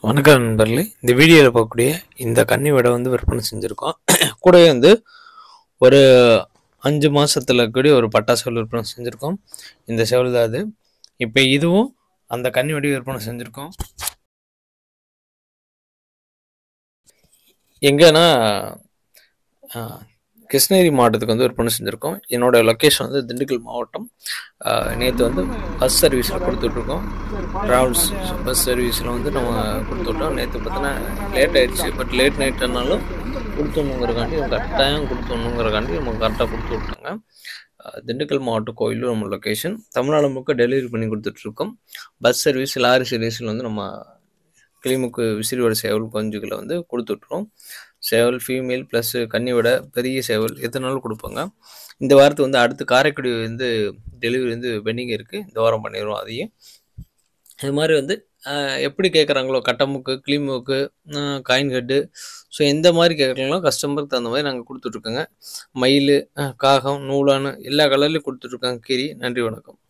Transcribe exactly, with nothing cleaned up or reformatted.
வணக்கம் நண்பர்களே, இந்த வீடியோவில் பார்க்கக்கூடிய இந்த கன்னி விடை வந்து விற்பனை செஞ்சுருக்கோம். கூடவே வந்து ஒரு அஞ்சு மாதத்தில் இருக்கக்கூடிய ஒரு பட்டா சேவல் விற்பனை செஞ்சுருக்கோம். இந்த சேவல் தான் அது. இப்போ இதுவும் அந்த கன்னி விடை விற்பனை செஞ்சுருக்கோம். எங்கன்னா கிருஷ்ணகிரி மாவட்டத்துக்கு வந்து விற்பனை செஞ்சுருக்கோம். என்னோட லொக்கேஷன் வந்து திண்டுக்கல் மாவட்டம். நேற்று வந்து பஸ் சர்வீஸில் கொடுத்துட்ருக்கோம். ட்ராவல்ஸ் பஸ் சர்வீஸில் வந்து நம்ம கொடுத்துட்டோம். நேற்று பார்த்தோன்னா லேட் ஆகிடுச்சு. பட் லேட் நைட்டுனாலும் கொடுத்துணுங்கிறக்காண்டி கட்டாயம் கொடுத்துணுங்கிறக்காண்டி நம்ம கரெக்டாக கொடுத்து விட்டாங்க. திண்டுக்கல் மாவட்டம் கோயிலும் நம்ம லொக்கேஷன். தமிழ்நாடு முழுக்க டெலிவரி பண்ணி கொடுத்துட்ருக்கோம். பஸ் சர்வீஸ், லாரி சர்வீஸில் வந்து நம்ம கிளிமுக்கு விசிறியோட சேவல் குஞ்சுகளை வந்து கொடுத்துட்ருவோம். சேவல் ஃபீமேல் ப்ளஸ் கன்னி விட பெரிய சேவல் எத்தனாலும் கொடுப்பாங்க. இந்த வாரத்து வந்து அடுத்து காரைக்குடி வந்து டெலிவரி வந்து பெண்டிங் இருக்குது. இந்த வாரம் பண்ணிடுவோம் அதையும். இது மாதிரி வந்து எப்படி கேட்குறாங்களோ கட்டமுக்கு, கிளிமுக்கு, காயின் கட்டு, ஸோ எந்த மாதிரி கேட்குறாங்களோ கஸ்டமருக்கு தகுந்த மாதிரி நாங்கள் கொடுத்துட்ருக்கோங்க. மயில், காகம், நூலான்னு எல்லா கலர்லேயும் கொடுத்துட்ருக்கோங்க கீரி. நன்றி, வணக்கம்.